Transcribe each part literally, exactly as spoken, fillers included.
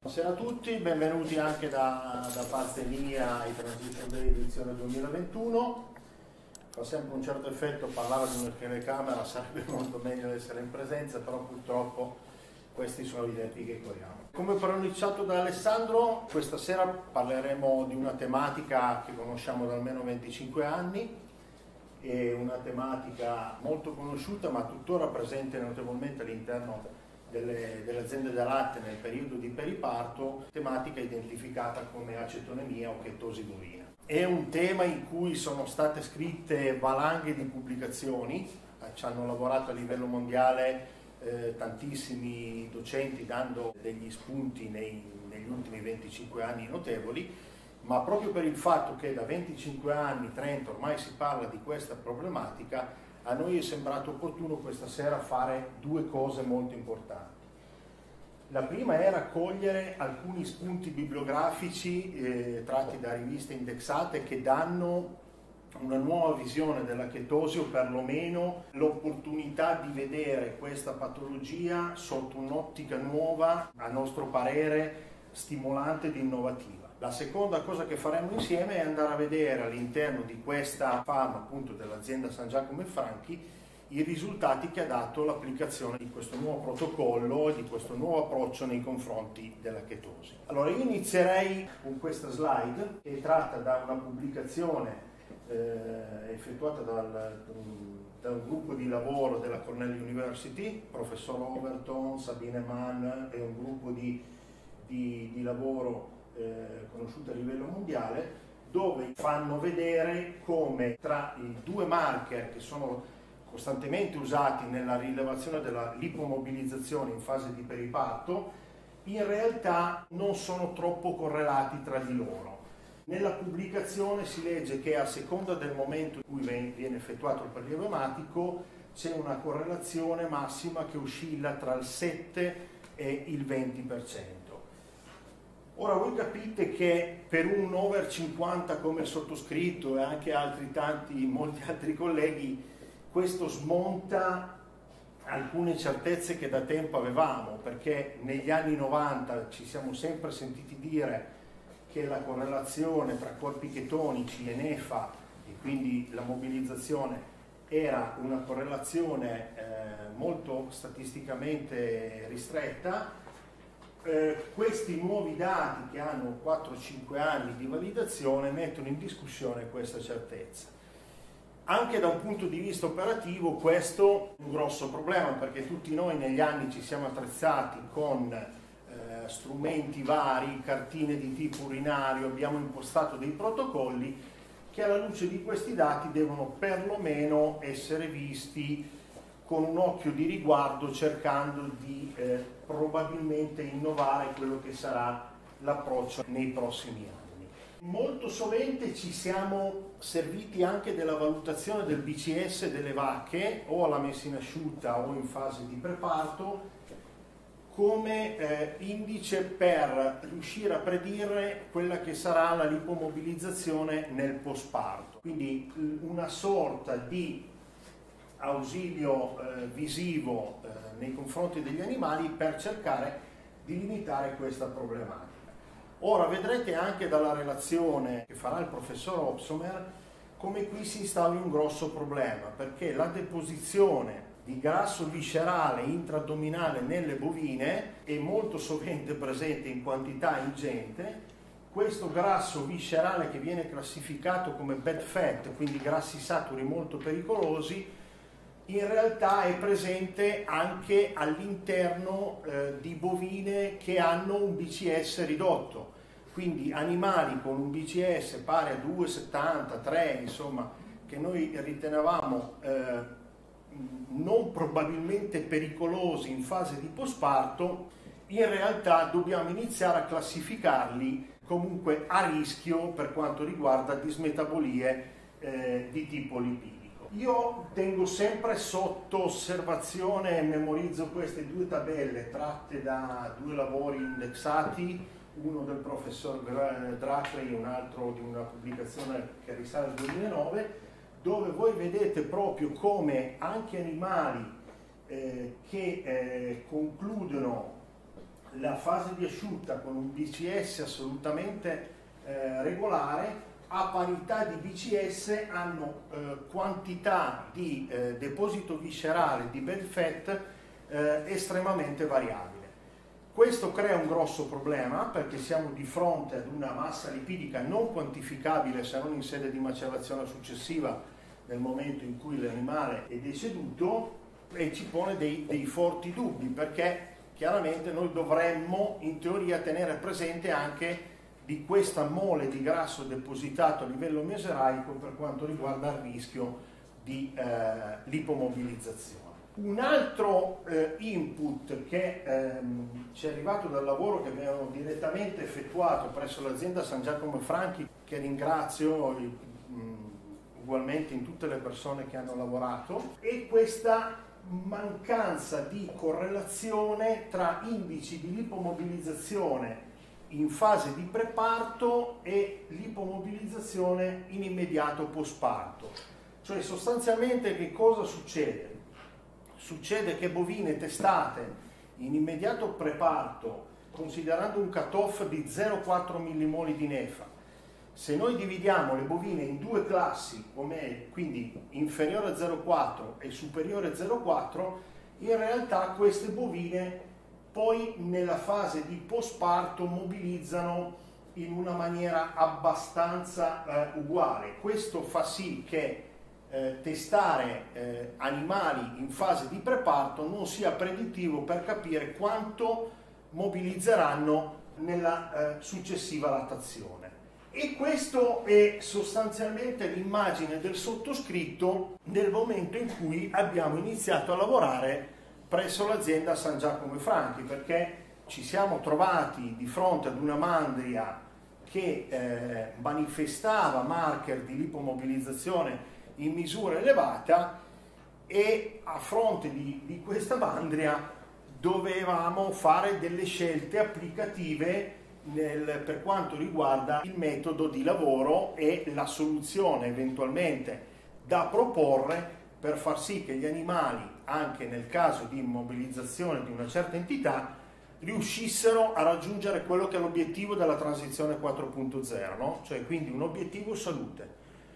Buonasera a tutti, benvenuti anche da, da parte mia ai Transition Day edizione duemilaventuno. Fa sempre un certo effetto parlare di una telecamera, sarebbe molto meglio essere in presenza, però purtroppo questi sono i tempi che corriamo. Come pronunciato da Alessandro, questa sera parleremo di una tematica che conosciamo da almeno venticinque anni, è una tematica molto conosciuta ma tuttora presente notevolmente all'interno delle, delle aziende da latte nel periodo di periparto, tematica identificata come acetonemia o chetosi bovina. È un tema in cui sono state scritte valanghe di pubblicazioni, ci hanno lavorato a livello mondiale eh, tantissimi docenti dando degli spunti nei, negli ultimi venticinque anni notevoli, ma proprio per il fatto che da venticinque anni, trenta ormai si parla di questa problematica, a noi è sembrato opportuno questa sera fare due cose molto importanti. La prima è raccogliere alcuni spunti bibliografici eh, tratti da riviste indexate che danno una nuova visione della chetosi o perlomeno l'opportunità di vedere questa patologia sotto un'ottica nuova, a nostro parere stimolante ed innovativa. La seconda cosa che faremo insieme è andare a vedere all'interno di questa farma appunto dell'azienda San Giacomo e Franchi i risultati che ha dato l'applicazione di questo nuovo protocollo e di questo nuovo approccio nei confronti della chetosi. Allora io inizierei con questa slide che è tratta da una pubblicazione eh, effettuata dal, da un gruppo di lavoro della Cornell University, professor Overton, Sabine Mann e un gruppo di, di, di lavoro Eh, conosciute a livello mondiale, dove fanno vedere come tra i due marker che sono costantemente usati nella rilevazione della lipomobilizzazione in fase di periparto in realtà non sono troppo correlati tra di loro. Nella pubblicazione si legge che a seconda del momento in cui viene effettuato il prelievo ematico c'è una correlazione massima che oscilla tra il sette e il venti per cento. Ora voi capite che per un over cinquanta come il sottoscritto e anche altri tanti, molti altri colleghi, questo smonta alcune certezze che da tempo avevamo, perché negli anni novanta ci siamo sempre sentiti dire che la correlazione tra corpi chetonici e N E F A e quindi la mobilizzazione era una correlazione eh, molto statisticamente ristretta. Eh, questi nuovi dati che hanno quattro cinque anni di validazione mettono in discussione questa certezza. Anche da un punto di vista operativo questo è un grosso problema, perché tutti noi negli anni ci siamo attrezzati con eh, strumenti vari, cartine di tipo urinario, abbiamo impostato dei protocolli che alla luce di questi dati devono perlomeno essere visti con un occhio di riguardo, cercando di eh, probabilmente innovare quello che sarà l'approccio nei prossimi anni. Molto sovente ci siamo serviti anche della valutazione del B C S delle vacche, o alla messa in asciutta o in fase di preparto, come eh, indice per riuscire a predire quella che sarà la lipomobilizzazione nel postparto. Quindi una sorta di ausilio eh, visivo eh, nei confronti degli animali per cercare di limitare questa problematica. Ora vedrete anche dalla relazione che farà il professor Opsomer come qui si instauri un grosso problema, perché la deposizione di grasso viscerale intraaddominale nelle bovine è molto sovente presente in quantità ingente. Questo grasso viscerale, che viene classificato come bad fat, quindi grassi saturi molto pericolosi, in realtà è presente anche all'interno eh, di bovine che hanno un B C S ridotto, quindi animali con un B C S pari a due virgola settanta, tre, insomma, che noi ritenevamo eh, non probabilmente pericolosi in fase di postparto, in realtà dobbiamo iniziare a classificarli comunque a rischio per quanto riguarda dismetabolie eh, di tipo lipidico. Io tengo sempre sotto osservazione e memorizzo queste due tabelle tratte da due lavori indexati, uno del professor Drackley e un altro di una pubblicazione che risale al duemilanove, dove voi vedete proprio come anche animali eh, che eh, concludono la fase di asciutta con un B C S assolutamente eh, regolare, a parità di B C S hanno eh, quantità di eh, deposito viscerale di bad fat eh, estremamente variabile. Questo crea un grosso problema perché siamo di fronte ad una massa lipidica non quantificabile se non in sede di macellazione successiva nel momento in cui l'animale è deceduto, e ci pone dei, dei forti dubbi, perché chiaramente noi dovremmo in teoria tenere presente anche di questa mole di grasso depositato a livello meseraico per quanto riguarda il rischio di eh, lipomobilizzazione. Un altro eh, input che ehm, ci è arrivato dal lavoro che abbiamo direttamente effettuato presso l'azienda San Giacomo Franchi, che ringrazio mh, ugualmente in tutte le persone che hanno lavorato, è questa mancanza di correlazione tra indici di lipomobilizzazione in fase di preparto e lipomobilizzazione in immediato postparto. Cioè sostanzialmente che cosa succede? Succede che bovine testate in immediato preparto, considerando un cut-off di zero virgola quattro millimoli di nefa, se noi dividiamo le bovine in due classi, quindi inferiore a zero virgola quattro e superiore a zero virgola quattro, in realtà queste bovine poi nella fase di postparto mobilizzano in una maniera abbastanza eh, uguale. Questo fa sì che eh, testare eh, animali in fase di preparto non sia predittivo per capire quanto mobilizzeranno nella eh, successiva lattazione. E questo è sostanzialmente l'immagine del sottoscritto nel momento in cui abbiamo iniziato a lavorare presso l'azienda San Giacomo Franchi, perché ci siamo trovati di fronte ad una mandria che eh, manifestava marker di lipomobilizzazione in misura elevata, e a fronte di, di questa mandria dovevamo fare delle scelte applicative nel, per quanto riguarda il metodo di lavoro e la soluzione eventualmente da proporre per far sì che gli animali, anche nel caso di immobilizzazione di una certa entità, riuscissero a raggiungere quello che è l'obiettivo della transizione quattro punto zero, no? Cioè quindi un obiettivo salute.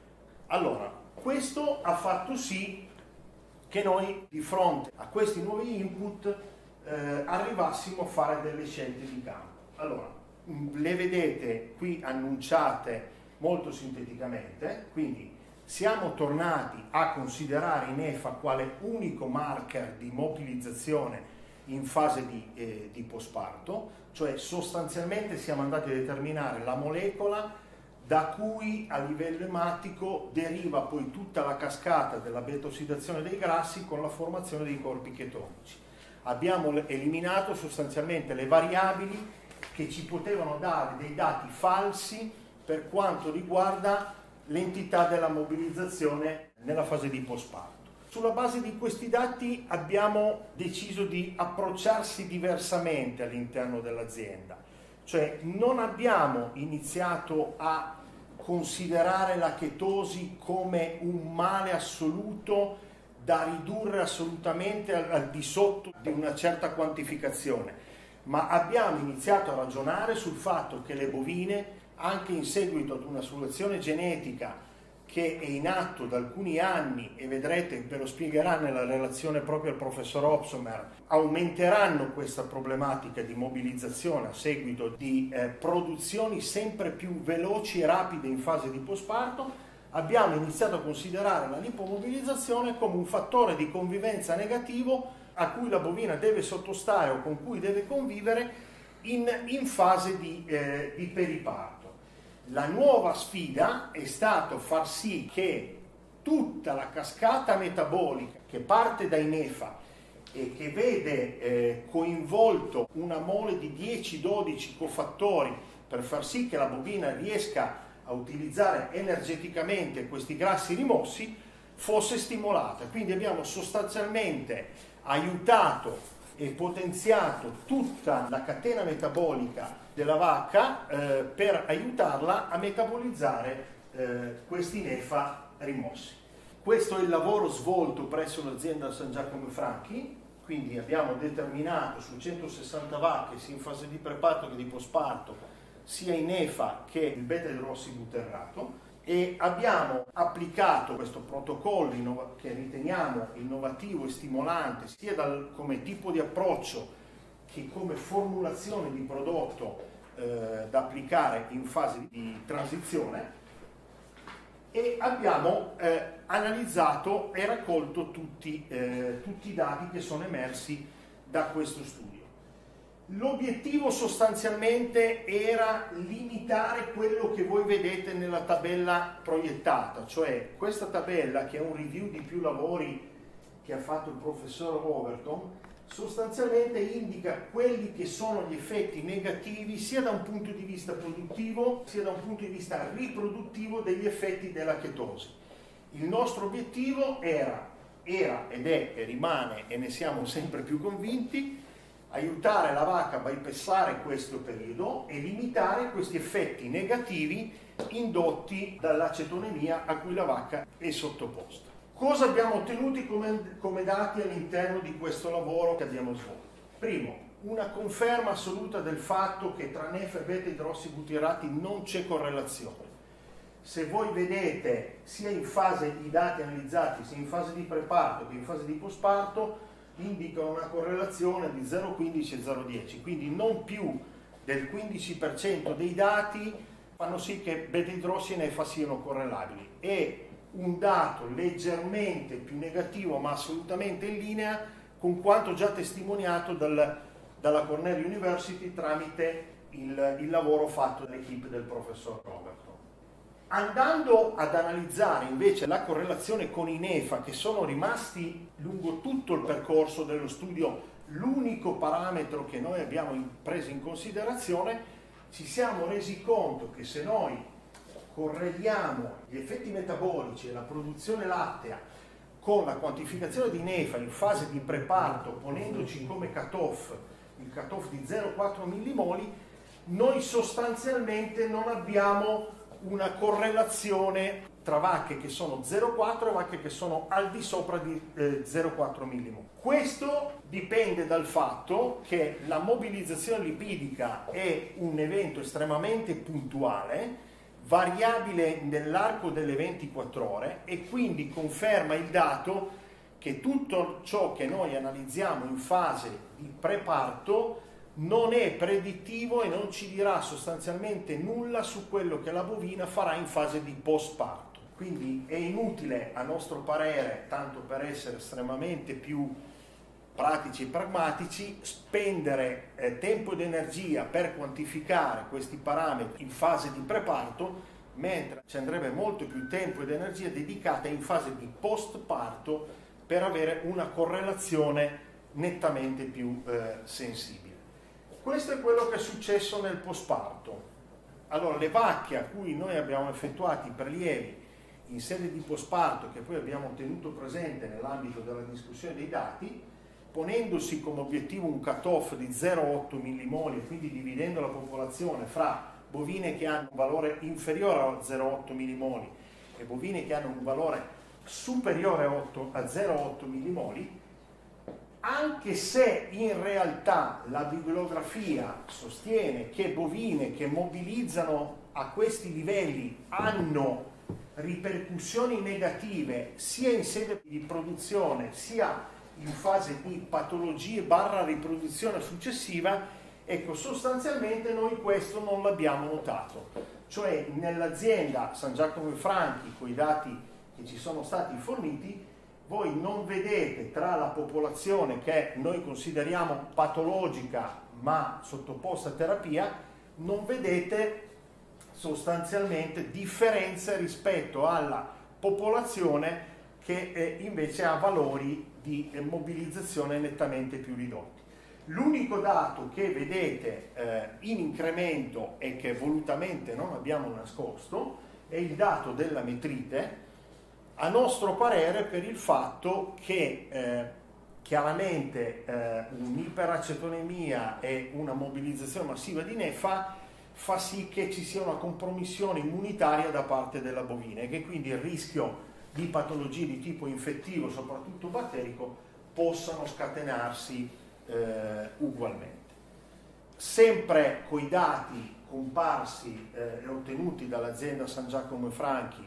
Allora, questo ha fatto sì che noi di fronte a questi nuovi input eh, arrivassimo a fare delle scelte di campo. Allora, le vedete qui annunciate molto sinteticamente, quindi siamo tornati a considerare i nefa quale unico marker di mobilizzazione in fase di, eh, di postparto, cioè sostanzialmente siamo andati a determinare la molecola da cui a livello ematico deriva poi tutta la cascata della beta-ossidazione dei grassi con la formazione dei corpi chetonici. Abbiamo eliminato sostanzialmente le variabili che ci potevano dare dei dati falsi per quanto riguarda l'entità della mobilizzazione nella fase di postparto. Sulla base di questi dati abbiamo deciso di approcciarsi diversamente all'interno dell'azienda, cioè non abbiamo iniziato a considerare la chetosi come un male assoluto da ridurre assolutamente al, al di sotto di una certa quantificazione, ma abbiamo iniziato a ragionare sul fatto che le bovine, anche in seguito ad una soluzione genetica che è in atto da alcuni anni, e vedrete, ve lo spiegherà nella relazione proprio il professor Opsomer, aumenteranno questa problematica di mobilizzazione a seguito di eh, produzioni sempre più veloci e rapide in fase di postparto. Abbiamo iniziato a considerare la lipomobilizzazione come un fattore di convivenza negativo a cui la bovina deve sottostare o con cui deve convivere in, in fase di, eh, di periparto. La nuova sfida è stato far sì che tutta la cascata metabolica che parte dai nefa e che vede eh, coinvolto una mole di dieci dodici cofattori per far sì che la bovina riesca a utilizzare energeticamente questi grassi rimossi, fosse stimolata. Quindi abbiamo sostanzialmente aiutato e potenziato tutta la catena metabolica della vacca eh, per aiutarla a metabolizzare eh, questi nefa rimossi. Questo è il lavoro svolto presso l'azienda San Giacomo Franchi. quindi abbiamo determinato su centosessanta vacche, sia in fase di preparto che di postparto, sia in nefa che il beta-idrossibuterrato, e abbiamo applicato questo protocollo che riteniamo innovativo e stimolante sia dal, come tipo di approccio che come formulazione di prodotto eh, da applicare in fase di transizione, e abbiamo eh, analizzato e raccolto tutti, eh, tutti i dati che sono emersi da questo studio. L'obiettivo sostanzialmente era limitare quello che voi vedete nella tabella proiettata, cioè questa tabella, che è un review di più lavori che ha fatto il professor Overton, sostanzialmente indica quelli che sono gli effetti negativi sia da un punto di vista produttivo sia da un punto di vista riproduttivo degli effetti della chetosi. Il nostro obiettivo era, era ed è e rimane, e ne siamo sempre più convinti, aiutare la vacca a bypassare questo periodo e limitare questi effetti negativi indotti dall'acetonemia a cui la vacca è sottoposta. Cosa abbiamo ottenuto come, come dati all'interno di questo lavoro che abbiamo svolto? Primo, una conferma assoluta del fatto che tra nefa e beta-idrossibutirati non c'è correlazione. Se voi vedete sia in fase i dati analizzati, sia in fase di preparto che in fase di postparto, indicano una correlazione di zero virgola quindici e zero virgola dieci, quindi non più del quindici per cento dei dati fanno sì che beta-idrossi e nefa siano correlabili. E un dato leggermente più negativo ma assolutamente in linea con quanto già testimoniato dal, dalla Cornell University tramite il, il lavoro fatto dall'equipe del professor Roberto. Andando ad analizzare invece la correlazione con i nefa, che sono rimasti lungo tutto il percorso dello studio l'unico parametro che noi abbiamo preso in considerazione, ci siamo resi conto che se noi correliamo gli effetti metabolici e la produzione lattea con la quantificazione di nefa in fase di preparto, ponendoci come cutoff il cutoff di zero virgola quattro millimoli, noi sostanzialmente non abbiamo una correlazione tra vacche che sono zero virgola quattro e vacche che sono al di sopra di eh, zero virgola quattro millimoli. Questo dipende dal fatto che la mobilizzazione lipidica è un evento estremamente puntuale, variabile nell'arco delle ventiquattro ore, e quindi conferma il dato che tutto ciò che noi analizziamo in fase di preparto non è predittivo e non ci dirà sostanzialmente nulla su quello che la bovina farà in fase di postparto. Quindi è inutile, a nostro parere, tanto per essere estremamente più pratici e pragmatici, spendere eh, tempo ed energia per quantificare questi parametri in fase di preparto, mentre ci andrebbe molto più tempo ed energia dedicata in fase di postparto per avere una correlazione nettamente più eh, sensibile. Questo è quello che è successo nel postparto. Allora, le vacche a cui noi abbiamo effettuato i prelievi in sede di postparto, che poi abbiamo tenuto presente nell'ambito della discussione dei dati, ponendosi come obiettivo un cutoff di zero virgola otto millimoli, e quindi dividendo la popolazione fra bovine che hanno un valore inferiore a zero virgola otto millimoli e bovine che hanno un valore superiore a zero virgola otto millimoli, anche se in realtà la bibliografia sostiene che bovine che mobilizzano a questi livelli hanno ripercussioni negative sia in sede di produzione sia in fase di patologie barra riproduzione successiva, ecco, sostanzialmente noi questo non l'abbiamo notato. Cioè nell'azienda San Giacomo e Franchi, con i dati che ci sono stati forniti, voi non vedete tra la popolazione che noi consideriamo patologica ma sottoposta a terapia, non vedete sostanzialmente differenze rispetto alla popolazione che eh, invece ha valori di eh, mobilizzazione nettamente più ridotti. L'unico dato che vedete eh, in incremento e che volutamente non abbiamo nascosto è il dato della metrite, a nostro parere per il fatto che eh, chiaramente eh, un'iperacetonemia e una mobilizzazione massiva di nefa fa sì che ci sia una compromissione immunitaria da parte della bovina e che quindi il rischio di patologie di tipo infettivo, soprattutto batterico, possano scatenarsi eh, ugualmente. Sempre coi dati comparsi eh, e ottenuti dall'azienda San Giacomo e Franchi,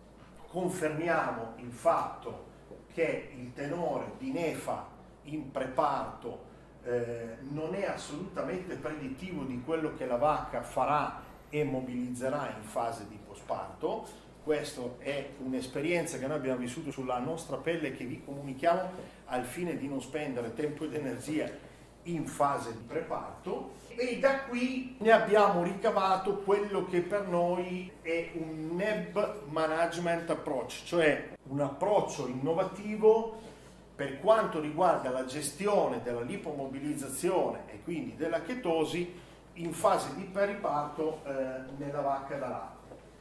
confermiamo il fatto che il tenore di Nefa in preparto eh, non è assolutamente predittivo di quello che la vacca farà e mobilizzerà in fase di posparto. Questa è un'esperienza che noi abbiamo vissuto sulla nostra pelle, che vi comunichiamo al fine di non spendere tempo ed energia in fase di preparto, e da qui ne abbiamo ricavato quello che per noi è un N E B Management Approach, cioè un approccio innovativo per quanto riguarda la gestione della lipomobilizzazione e quindi della chetosi in fase di periparto eh, nella vacca da latte.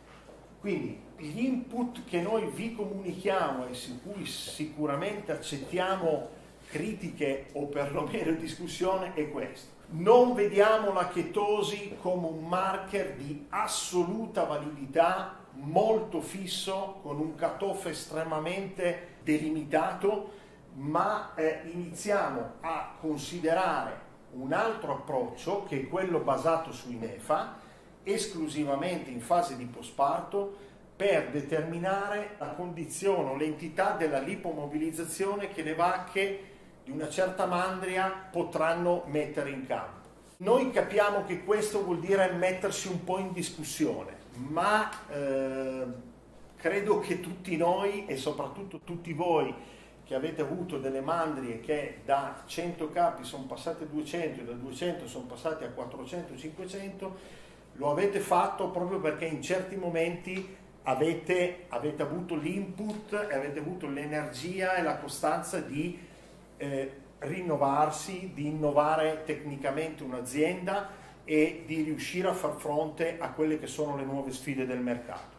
Quindi gli input che noi vi comunichiamo e su cui sicuramente accettiamo critiche o perlomeno discussione è questo. Non vediamo la chetosi come un marker di assoluta validità, molto fisso, con un cutoff estremamente delimitato, ma eh, iniziamo a considerare un altro approccio, che è quello basato sui Nefa, esclusivamente in fase di posparto, per determinare la condizione o l'entità della lipomobilizzazione che le vacche di una certa mandria potranno mettere in campo. Noi capiamo che questo vuol dire mettersi un po' in discussione, ma eh, credo che tutti noi e soprattutto tutti voi che avete avuto delle mandrie che da cento capi sono passate a duecento e da duecento sono passate a quattrocento cinquecento, lo avete fatto proprio perché in certi momenti avete, avete avuto l'input e avete avuto l'energia e la costanza di eh, rinnovarsi, di innovare tecnicamente un'azienda e di riuscire a far fronte a quelle che sono le nuove sfide del mercato.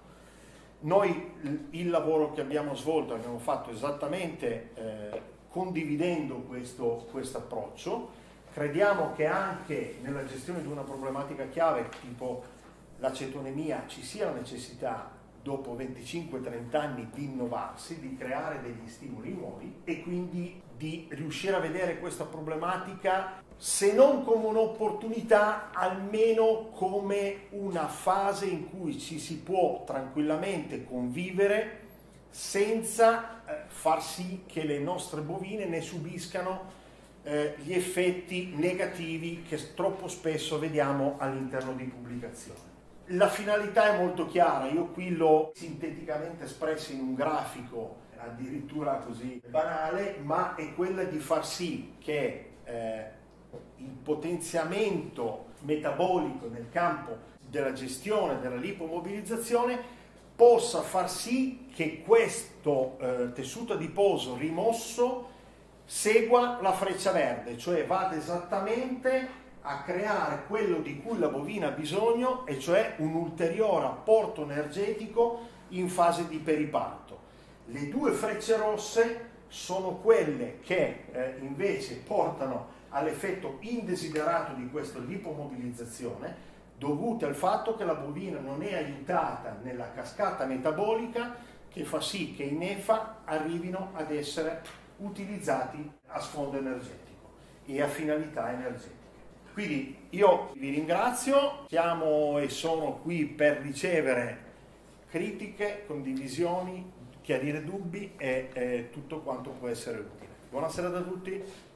Noi il lavoro che abbiamo svolto abbiamo fatto esattamente eh, condividendo questo approccio. Crediamo che anche nella gestione di una problematica chiave tipo l'acetonemia ci sia la necessità, dopo venticinque trenta anni, di innovarsi, di creare degli stimoli nuovi e quindi di riuscire a vedere questa problematica, se non come un'opportunità, almeno come una fase in cui ci si può tranquillamente convivere senza eh, far sì che le nostre bovine ne subiscano eh, gli effetti negativi che troppo spesso vediamo all'interno di pubblicazioni. La finalità è molto chiara, io qui l'ho sinteticamente espressa in un grafico addirittura così banale, ma è quella di far sì che eh, il potenziamento metabolico nel campo della gestione della lipomobilizzazione possa far sì che questo eh, tessuto adiposo rimosso segua la freccia verde, cioè vada esattamente a creare quello di cui la bovina ha bisogno, e cioè un ulteriore apporto energetico in fase di periparto. Le due frecce rosse sono quelle che eh, invece portano all'effetto indesiderato di questa lipomobilizzazione, dovute al fatto che la bovina non è aiutata nella cascata metabolica che fa sì che i Nefa arrivino ad essere utilizzati a sfondo energetico e a finalità energetiche. Quindi io vi ringrazio, siamo e sono qui per ricevere critiche, condivisioni, chiarire dubbi e eh, tutto quanto può essere utile. Buonasera a tutti.